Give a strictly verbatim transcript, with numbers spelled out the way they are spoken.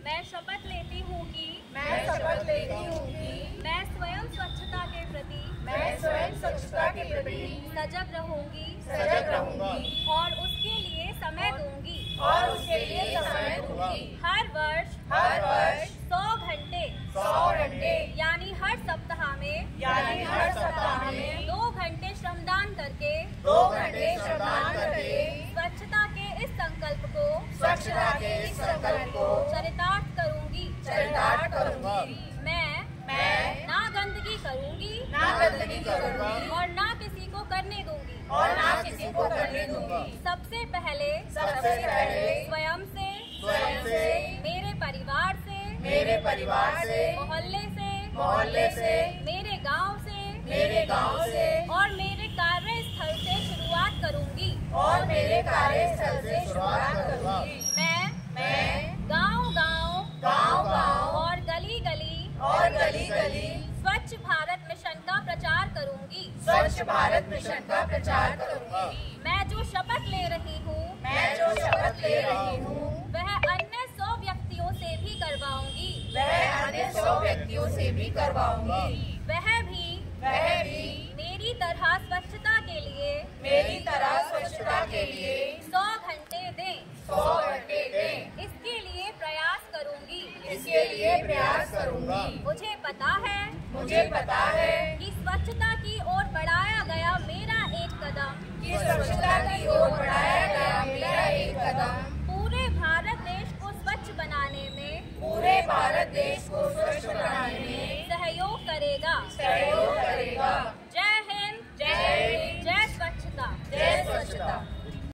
मैं शपथ लेती हूँ कि मैं शपथ लेती हूँ कि मैं स्वयं स्वच्छता के प्रति मैं स्वयं स्वच्छता के प्रति सजग रहूंगी सजग रहूंगी और उसके लिए समय दूंगी और उसके लिए समय दूंगी। हर वर्ष हर वर्ष सौ घंटे सौ घंटे यानी हर सप्ताह में यानी हर सप्ताह में दो घंटे श्रमदान करके दो घंटे श्रमदान करके स्वच्छता के इस संकल्प को स्वच्छता के इस संकल्प को चरितार्थ करूंगी चरितार्थ करूंगी। मैं मैं ना गंदगी करूंगी ना गंदगी करूंगी और ना किसी को करने दूंगी और ना किसी को करने दूंगी। सबसे पहले सबसे पहले स्वयं से स्वयं से मेरे परिवार से मेरे परिवार से मोहल्ले से मोहल्ले से मेरे गांव से मेरे गांव से और मेरे कार्यस्थल से शुरुआत करूंगी और मेरे कार्यस्थल से शुरुआत करूंगी। मैं मैं गांव गांव गांव गांव और गली गली और गली गली स्वच्छ भारत मिशन का प्रचार करूंगी स्वच्छ भारत मिशन का प्रचार करूंगी। मैं जो शपथ ले रही हूँ मैं जो शपथ ले रही हूँ वह अन्य सौ व्यक्तियों से भी करवाऊंगी वह अन्य सौ व्यक्तियों से भी करवाऊंगी। वह भी वह भी मेरी तरह स्वच्छता के लिए मेरी तरह स्वच्छता के लिए सौ घंटे दें सौ घंटे दें। इसके लिए प्रयास करूंगी इसके लिए प्रयास करूंगी। मुझे पता है मुझे पता है कि स्वच्छता की ओर बढ़ाया गया मेरा एक कदम कि स्वच्छता की ओर बढ़ाया गया मेरा